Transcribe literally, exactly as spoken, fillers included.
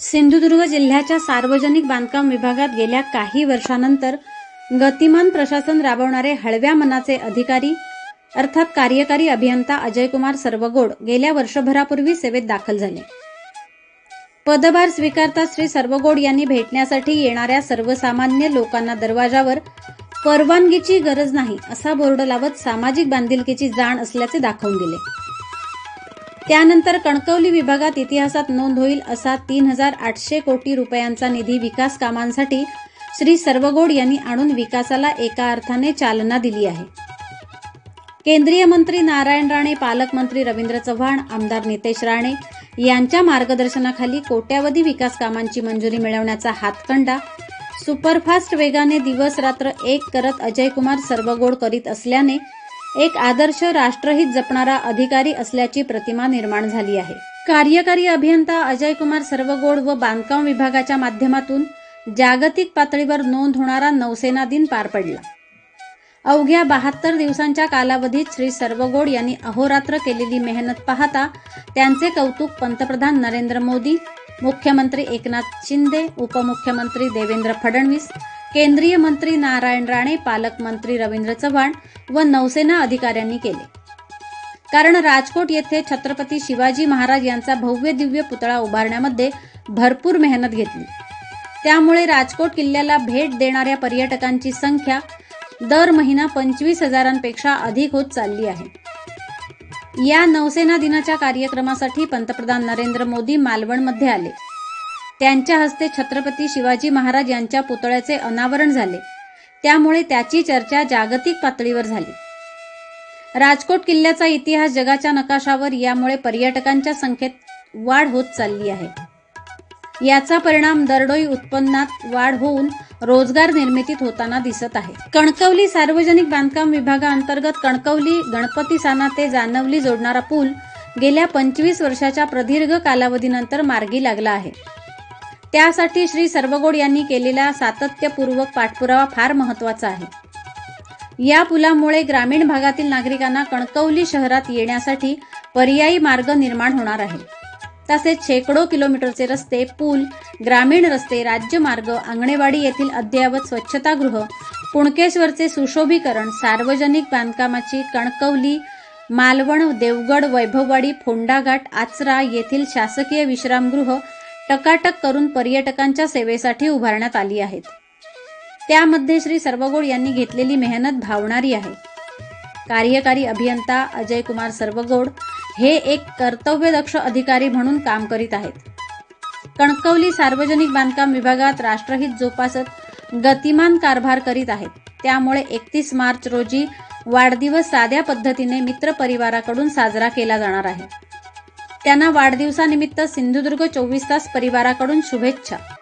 सिंधुदुर्ग जिल्ह्याच्या सार्वजनिक बांधकाम विभागात गेल्या काही वर्षांनंतर गतिमान प्रशासन राबवणारे हळव्या मनाचे अधिकारी अर्थात कार्यकारी अभियंता अजयकुमार सर्वगोड गेल्या वर्षभरापूर्वी सेवेत दाखल झाले. पदभार स्वीकारताच श्री सर्वगोड यांनी भेटण्यासाठी येणाऱ्या सर्वसामान्य लोकांना दरवाजावर परवानगीची गरज नाही असा बोर्ड लावत सामाजिक बांधिलकीची जाण असल्याचे दाखवून दिले. त्यानंतर कणकवली विभागात इतिहासात नोंद होईल असा तीन हजार आठशे कोटी रुपयांचा निधी विकास कामांसाठी श्री सर्वगोड यांनी आणून विकासाला एका अर्थाने चालना दिली आहे. केंद्रीय मंत्री नारायण राणे, पालकमंत्री रवींद्र चव्हाण, आमदार नितेश राणे यांच्या मार्गदर्शनाखाली कोट्यावधी विकास कामांची मंजुरी मिळवण्याचा हातखंडा सुपरफास्ट वेगाने दिवस रात्र एक करत अजयकुमार सर्वगोड करीत असल्याने एक आदर्श राष्ट्रहित जपणारा अधिकारी असल्याची प्रतिमा निर्माण झाली आहे. कार्यकारी अभियंता अजयकुमार सर्वगोड व बांधकाम विभागाच्या माध्यमातून जागतिक पातळीवर नोंद होणारा नौसेना दिन पार पडला. अवघ्या बहात्तर दिवसांच्या कालावधीत श्री सर्वगोड यांनी अहोरात्र केलेली मेहनत पाहता त्यांचे कौतुक पंतप्रधान नरेंद्र मोदी, मुख्यमंत्री एकनाथ शिंदे, उपमुख्यमंत्री देवेंद्र फडणवीस, केंद्रीय मंत्री नारायण राणे, पालकमंत्री रवींद्र चव्हाण व नौसेना अधिकाऱ्यांनी केले. कारण राजकोट येथे छत्रपती शिवाजी महाराज यांचा भव्य दिव्य पुतळा उभारण्यामध्ये भरपूर मेहनत घेतली. त्यामुळे राजकोट किल्ल्याला भेट देणाऱ्या पर्यटकांची संख्या दर महिना पंचवीस हजारांपेक्षा अधिक होत चालली आहे. या नौसेना दिनाच्या कार्यक्रमासाठी पंतप्रधान नरेंद्र मोदी मालवणमध्ये आले. त्यांच्या हस्ते छत्रपती शिवाजी महाराज यांच्या पुतळ्याचे अनावरण झाले. त्यामुळे त्याची चर्चा जागतिक पातळीवर झाली. राजकोट किल्ल्याचा इतिहास जगाच्या नकाशावर यामुळे पर्यटकांच्या संख्येत वाढ होत चालली आहे. याचा परिणाम दरडोई उत्पन्नात वाढ होऊन रोजगार निर्मितीत होताना दिसत आहे. कणकवली सार्वजनिक बांधकाम विभागाअंतर्गत कणकवली गणपतीसाना ते जानवली जोडणारा पूल गेल्या पंचवीस वर्षाच्या प्रदीर्घ कालावधीनंतर मार्गी लागला आहे. त्यासाठी श्री सर्वगोड यांनी केलेला सातत्यपूर्वक पाठपुरावा फार महत्त्वाचा आहे. या पुलामुळे ग्रामीण भागातील नागरिकांना कणकवली शहरात येण्यासाठी पर्यायी मार्ग निर्माण होणार आहे. तसेच शेकडो किलोमीटरचे रस्ते, पूल, ग्रामीण रस्ते, राज्यमार्ग, अंगणेवाडी येथील अद्ययावत स्वच्छतागृह, कुणकेश्वरचे सुशोभीकरण, सार्वजनिक बांधकामाची कणकवली, मालवण, देवगड, वैभववाडी, फोंडाघाट, आचरा येथील शासकीय विश्रामगृह टकाटक करून पर्यटकांच्या सेवेसाठी उभारण्यात आली आहेत. त्यामध्ये श्री सर्वगोड यांनी घेतलेली मेहनत भावणारी आहे. कार्यकारी अभियंता अजयकुमार सर्वगोड हे एक कर्तव्यदक्ष अधिकारी म्हणून काम करीत आहेत. कणकवली सार्वजनिक बांधकाम विभागात राष्ट्रहित जोपासत गतिमान कारभार करीत आहेत. त्यामुळे एकतीस मार्च रोजी वाढदिवस साध्या पद्धतीने मित्र परिवाराकडून साजरा केला जाणार आहे. त्यांना वाढदिवसानिमित्त सिंधुदुर्ग चोवीस तास परिवाराकडून शुभेच्छा.